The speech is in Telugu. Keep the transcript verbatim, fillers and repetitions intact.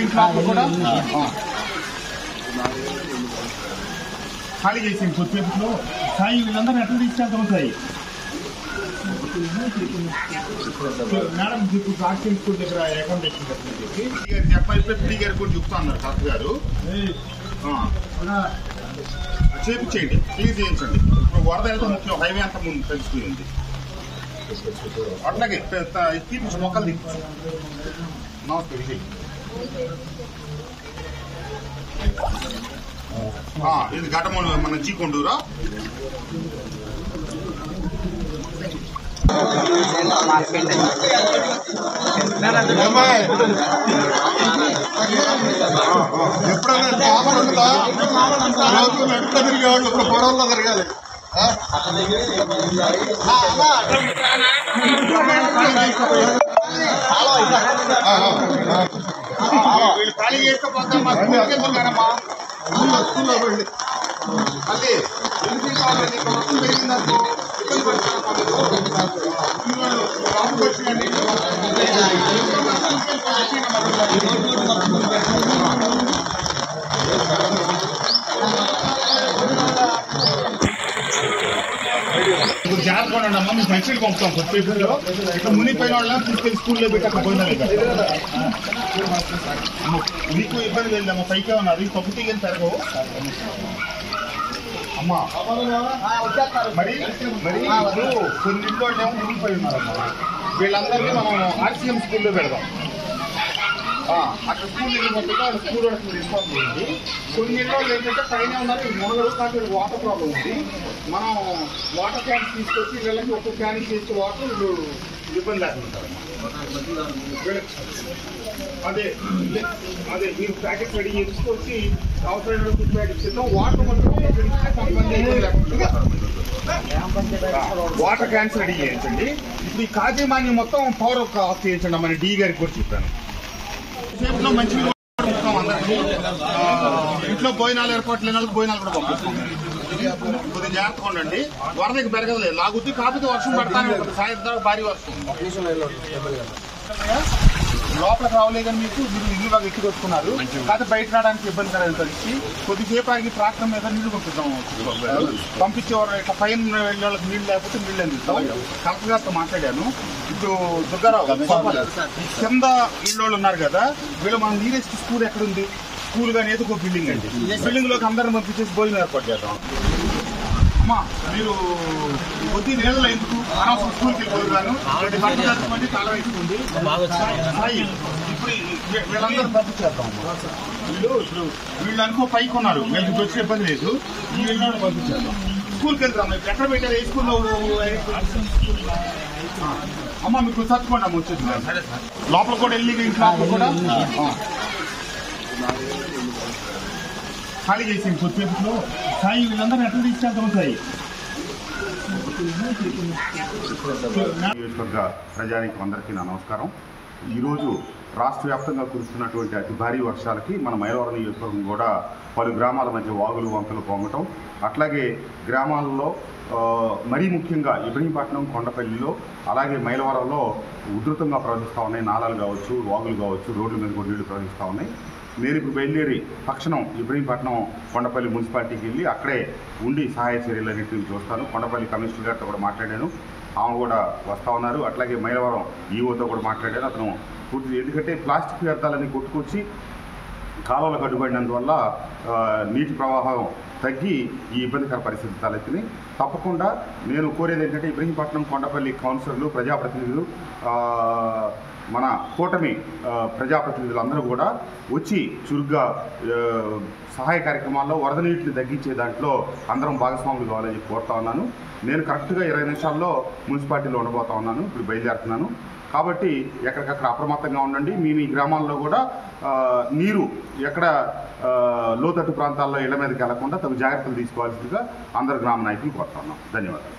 ఇంట్లో కూడా ఖాళీ చేసింది కొద్దిసేపులో. సాయి వీళ్ళందరూ ఎట్లా తీసుకెళ్తాం సాయి? మేడం ఇప్పుడు రాష్ట్రీయ స్కూల్ దగ్గర అకామిడేషన్ చెప్పి చెప్పాలి పీ గారు కూడా చెప్తా అన్నారు కలెక్టర్ గారు. చేయించేయండి, క్లీన్ చేయించండి. ఇప్పుడు వరద వెళ్తే ముఖ్యం, హైవే అంతా ముందు తెలిసిపోయింది. అట్లాగే తీపించు, మొక్కలు తీపించు. నమస్తే విజయ్. ఇది ఘటమూడు మన చీకొండూరా? ఎప్పుడన్నా కావాలంతా రోజు వెంట తిరిగేవాళ్ళు ఇప్పుడు పొడవల్లో తిరగాలి. వీళ్ళు ఖాళీ చేసుకోపోతాం మా స్కూల్కెళ్తున్నారమ్మా. స్కూల్లో వెళ్ళి మళ్ళీ మొత్తం పెరిగిందనుకో ఇబ్బంది పడుతున్నాను. ఇప్పుడు జాగ్రత్తగా ఉండమ్మా, మీకు మంచిగా పంపుతాం కొద్దిసేపులో. ఇట్లా మునిపోయిన వాళ్ళని తీసుకెళ్ళి స్కూల్లో పెట్టి అక్కడ పోయినా మీకు ఇబ్బంది లేదమ్మా. పైకే ఉన్నారు, తప్పు తీగలు పెరగవు అమ్మా. మరి మరి కొన్నింట్లో ఏమో మునిగిపోయి ఉన్నారమ్మా. వీళ్ళందరినీ మనం ఆర్సీఎం స్కూల్లో పెడదాం. అక్కడ స్కూల్ వెళ్ళిపోతుంటే వాళ్ళ స్కూల్ వాళ్ళకి రెస్పాన్స్ ఉంది. కొన్ని ఇళ్ళు ఏంటంటే పైన ఉన్నారు, మొదలు కాదు వాటర్ ప్రాబ్లం ఉంది. మనం వాటర్ క్యాన్స్ తీసుకొచ్చి వీళ్ళకి ఒక్క క్యాన్ చేస్తే వాటర్ వీళ్ళు ఇబ్బంది లేకుండా. అదే అదే మీరు ప్యాకెట్ రెడీ చేసుకొచ్చి అవసరమైన ఫుడ్ ప్యాకెట్స్ ఇస్తాం. వాటర్ మొత్తం వాటర్ క్యాన్స్ రెడీ చేయించండి. ఇప్పుడు ఈ కాజీమాని మొత్తం పవర్ ఆఫ్ చేయించండి మన డి గారికి కూడా చెప్పాను. సేపులో మంచి అందరికీ ఇంట్లో భోజనాలు ఏర్పాటు లేని వాళ్ళకి భోజనాలు కూడా పంపిస్తాం. కొద్దిగా జాగ్రత్తగా ఉండండి. వరదకి పెరగలేదు, లాగుద్ది. కాకపోతే వర్షం పడతానే ఉంటుంది, సాయంత్రం భారీ వర్షం. లోపలికి రావలే కానీ మీకు మీరు ఇల్లు బాగా ఎత్తుకొచ్చుకున్నారు. కాకపోతే బయట రావడానికి ఇబ్బంది కలగని పరిస్థితి. కొద్దిసేపు ఆగి ట్రాక్టర్ మీద నీళ్లు పంపిస్తాం. పంపించేవారు ఇట్లా పైన వెళ్ళే వాళ్ళకి నీళ్ళు లేకపోతే నీళ్ళు అందిస్తాం. కలెక్టర్ గారితో మాట్లాడాను. ఇప్పుడు దుర్గారావు కింద ఇళ్ళు ఉన్నారు కదా, వీళ్ళు మన నీరెస్ట్ స్కూల్ ఎక్కడుంది? స్కూల్ కానీ ఏదో ఒక బిల్డింగ్ అండి. బిల్డింగ్ లోకి అందరం పంపించేసి భోజనం ఏర్పాటు చేద్దాం. అమ్మా మీరు కొద్ది నెలలు ఎందుకు అనవసరం స్కూల్కి వెళ్ళిపోయాను. బట్టలు తాళం వేసుకుంది. ఇప్పుడు వీళ్ళందరూ పంపించేద్దాం. వీళ్ళు ఇప్పుడు వీళ్ళు అనుకో పైకి ఉన్నారు, వీళ్ళకి వచ్చే ఇబ్బంది లేదు. ఈ వీళ్ళని పంపించేద్దాం. స్కూల్కి వెళ్తాం. ఇప్పుడు ఎక్కడ పెట్టారు? ఏ స్కూల్లో? అమ్మ మీకు చదువుకోండి అమ్మ, వచ్చేది లోపల కూడా వెళ్ళి ఇంట్లో కూడా ఖాళీ చేసింది కొద్దిసేపులో. సాయి వీళ్ళందరూ ఎట్లా తీసుకెళ్తాం సాయి? నియోజకవర్గ ప్రజానికి అందరికీ నా నమస్కారం. ఈరోజు రాష్ట్ర వ్యాప్తంగా కురుస్తున్నటువంటి అతి భారీ వర్షాలకి మన మైలవరం నియోజకవర్గం కూడా పలు గ్రామాల మధ్య వాగులు వంకలు పొంగటం, అట్లాగే గ్రామాల్లో మరీ ముఖ్యంగా ఇబ్రహీంపట్నం, కొండపల్లిలో, అలాగే మైలవరంలో ఉధృతంగా ప్రవహిస్తూ ఉన్నాయి. నాలాలు కావచ్చు, వాగులు కావచ్చు, రోడ్ల మీద కూడా నీళ్లు ప్రవహిస్తూ ఉన్నాయి. నేను ఇప్పుడు బయలుదేరి తక్షణం ఇబ్రహీంపట్నం, కొండపల్లి మున్సిపాలిటీకి వెళ్ళి అక్కడే ఉండి సహాయ చర్యలన్నింటినీ చూస్తాను. కొండపల్లి కమిషనర్ గారితో కూడా మాట్లాడాను, ఆమె కూడా వస్తూ ఉన్నారు. అట్లాగే మైలవరం ఈఓతో కూడా మాట్లాడాను. అతను పూర్తి, ఎందుకంటే ప్లాస్టిక్ వ్యర్థాలన్నీ కొట్టుకొచ్చి కాలువలకు అడ్డుపడినందువల్ల నీటి ప్రవాహం తగ్గి ఈ ఇబ్బందికర పరిస్థితి తలెత్తినాయి. తప్పకుండా నేను కోరేది ఏంటంటే ఇబ్రహీంపట్నం, కొండపల్లి కౌన్సిలర్లు, ప్రజాప్రతినిధులు, మన కూటమి ప్రజాప్రతినిధులందరూ కూడా వచ్చి చురుగ్గా సహాయ కార్యక్రమాల్లో వరద నీటిని తగ్గించే దాంట్లో అందరం భాగస్వాములు కావాలని చెప్పి కోరుతా ఉన్నాను. నేను కరెక్ట్గా ఇరవై నిమిషాల్లో మున్సిపాలిటీలో ఉండబోతా ఉన్నాను. ఇప్పుడు బయలుదేరుతున్నాను. కాబట్టి ఎక్కడికక్కడ అప్రమత్తంగా ఉండండి. మీ మీ గ్రామాల్లో కూడా నీరు ఎక్కడ లోతట్టు ప్రాంతాల్లో ఇళ్ల మీదకి వెళ్లకుండా తగు జాగ్రత్తలు తీసుకోవాల్సిందిగా అందరు గ్రామ నాయకులు కోరుతా ఉన్నాం. ధన్యవాదాలు.